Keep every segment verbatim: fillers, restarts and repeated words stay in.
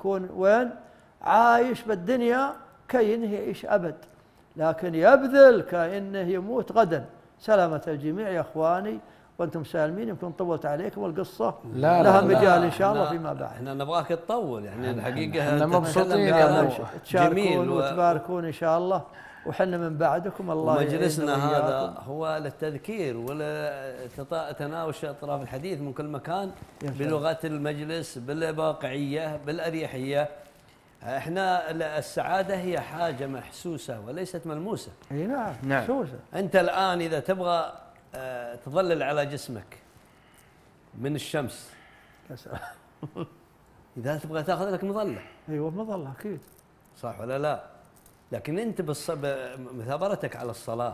يكون وين عايش بالدنيا كي إنه يعيش أبد، لكن يبذل كأنه يموت غدا. سلامة الجميع يا إخواني وأنتم سالمين. يمكن طولت عليكم والقصة لا لها لا مجال إن شاء الله فيما بعد. احنا نبغاك تطول يعني الحقيقة احنا مبسوطين تشاركون وتباركون إن شاء الله، وحنا من بعدكم. الله مجلسنا هذا هو للتذكير ولتناوش أطراف الحديث من كل مكان بلغة المجلس بالواقعية بالأريحية. احنا السعادة هي حاجة محسوسة وليست ملموسة. اي نعم نعم. محسوسة. انت الآن إذا تبغى تظلل على جسمك من الشمس إذا تبغى تاخذ لك مظلة. ايوه مظلة أكيد. صح ولا لا؟ لكن انت بمثابرتك على الصلاة،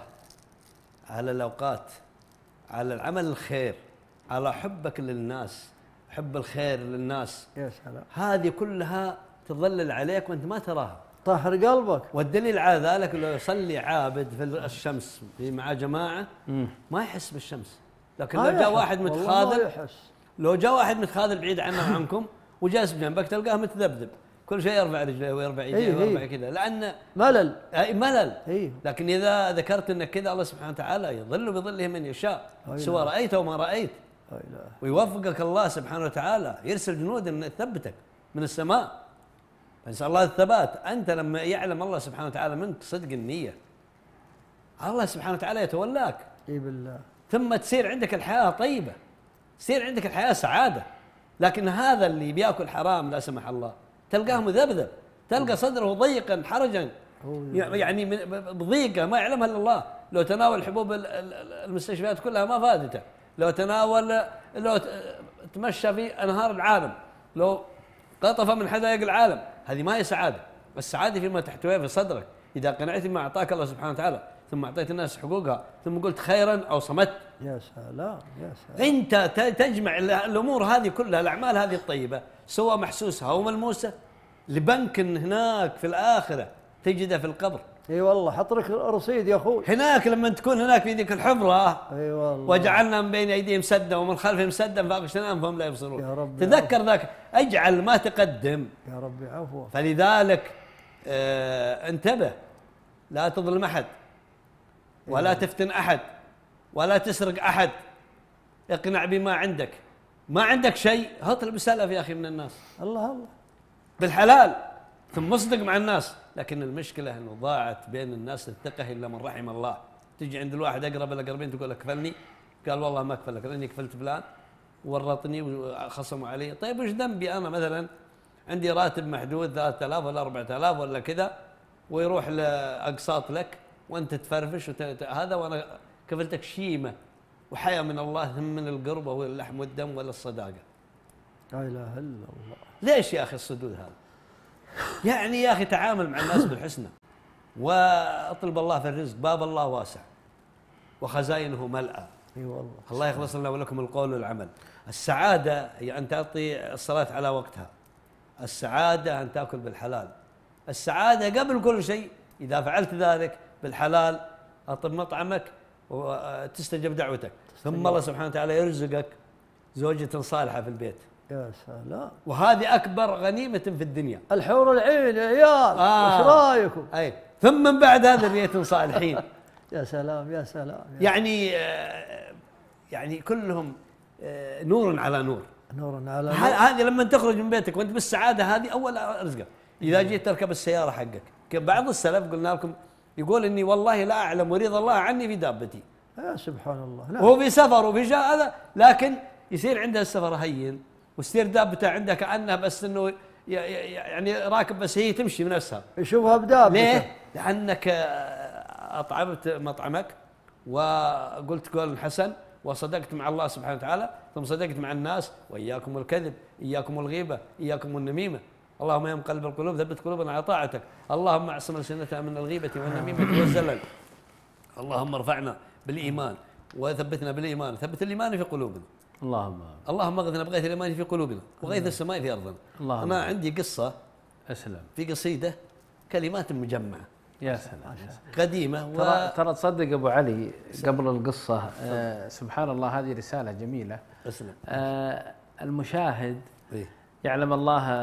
على الأوقات، على العمل الخير، على حبك للناس، حب الخير للناس، يا سلام، هذه كلها تظلل عليك وانت ما تراها. طهر قلبك. والدليل على ذلك لو يصلي عابد في الشمس مع جماعة ما يحس بالشمس، لكن لو جاء واحد متخاذل، لو جاء واحد متخاذل بعيد عنه وعنكم وجالس بجنبك تلقاه متذبذب كل شيء يرفع رجله ويرفع يديه إيه ويرفع إيه. كذا، لأن ملل. أي ملل. إيه. لكن إذا ذكرت أنك كذا الله سبحانه وتعالى يظل بظله من يشاء سواء رأيت أو ما رأيت، ويوفقك الله سبحانه وتعالى، يرسل جنود أن تثبتك من السماء. فنسأل الله الثبات. أنت لما يعلم الله سبحانه وتعالى منك صدق النية الله سبحانه وتعالى يتولاك. اي بالله. ثم تصير عندك الحياة طيبة، تصير عندك الحياة سعادة. لكن هذا اللي بياكل حرام لا سمح الله تلقاه مذبذب، تلقى صدره ضيقا حرجا، يعني بضيقة ما يعلمها إلا الله. لو تناول حبوب المستشفيات كلها ما فادته، لو تناول، لو تمشى في أنهار العالم، لو قطف من حدائق العالم، هذه ما هي سعادة. السعادة فيما تحتويه في صدرك، إذا قنعت بما أعطاك الله سبحانه وتعالى ثم أعطيت الناس حقوقها ثم قلت خيرا أو صمت. يا سلام يا سلام. أنت تجمع الأمور هذه كلها، الأعمال هذه الطيبة سواء محسوسة أو ملموسة، لبنك هناك في الآخرة تجده في القبر. اي والله حط لك رصيد يا اخوي هناك لما تكون هناك في ذيك الحفرة. اي والله. وجعلنا من بين أيديهم سدا ومن خلفهم سدا فأغشيناهم فهم لا يبصرون. يا رب تذكر ذاك، اجعل ما تقدم. يا ربي عفوا. فلذلك آه انتبه، لا تظلم أحد ولا تفتن أحد ولا تسرق أحد. اقنع بما عندك، ما عندك شيء اطلب السلف يا أخي من الناس. الله الله بالحلال ثم اصدق مع الناس. لكن المشكلة أنه ضاعت بين الناس الثقة إلا من رحم الله. تجي عند الواحد أقرب الأقربين تقول لك كفلني، قال والله ما أكفلك لأني كفلت فلان ورطني وخصموا علي. طيب وش ذنبي أنا مثلا عندي راتب محدود ثلاثة آلاف ولا أربعة آلاف ولا كذا، ويروح لأقساط لك وأنت تفرفش وت... هذا وأنا كفلتك شيمة وحياة من الله ثم من القربة واللحم والدم ولا الصداقة. لا إله إلا الله. ليش يا أخي الصدود هذا؟ يعني يا أخي تعامل مع الناس بالحسنى واطلب الله في الرزق، باب الله واسع وخزائنه ملأى. اي والله. الله يخلص لنا ولكم القول والعمل. السعادة هي أن تعطي الصلاة على وقتها، السعادة أن تأكل بالحلال، السعادة قبل كل شيء إذا فعلت ذلك بالحلال أطب مطعمك وتستجب دعوتك، ثم الله سبحانه وتعالى يرزقك زوجة صالحة في البيت. يا سلام. وهذه أكبر غنيمة في الدنيا. الحور العين يا عيال. آه. وش رايكم؟ أي ثم من بعد هذا ذرية صالحين. يا سلام يا سلام يا يعني آه يعني كلهم آه نور على نور. نور على نور. هذه لما تخرج من بيتك وانت بالسعاده هذه اول رزقك. اذا جيت تركب السياره حقك، بعض السلف قلنا لكم يقول اني والله لا اعلم وريض الله عني في دابتي. يا سبحان الله. نعم. وهو في سفر وفي شيء هذا، لكن يصير عنده السفر هين وتصير دابته عنده كانها بس انه يعني راكب بس هي تمشي بنفسها. يشوفها بدابته. ليه؟ لانك اطعمت مطعمك وقلت قول حسن وصدقت مع الله سبحانه وتعالى، ثم صدقت مع الناس. وإياكم الكذب، إياكم الغيبة، إياكم النميمة. اللهم يا مقلب القلوب ثبت قلوبنا على طاعتك. اللهم اعصم ألسنتنا من الغيبة والنميمة والزلل. اللهم ارفعنا بالإيمان وثبتنا بالإيمان، ثبت الإيمان في قلوبنا. اللهم اللهم اغثنا بغيث الإيمان في قلوبنا وغيث السماء في أرضنا. اللهم أنا عندي قصة أسلم في قصيدة كلمات مجمعة. يا سلام قديمة و... ترى ترى تصدق أبو علي قبل القصة آه سبحان الله هذه رسالة جميلة. أسلم. آه المشاهد إيه؟ يعلم الله